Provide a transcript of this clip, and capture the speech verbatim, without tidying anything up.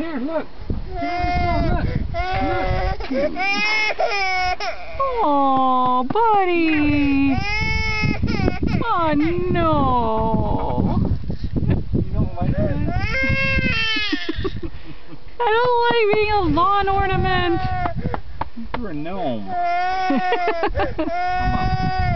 Here, look. Here, look. Look. Oh, buddy. Oh, no. You don't like it? I don't like being a lawn ornament. You're a gnome. Come on.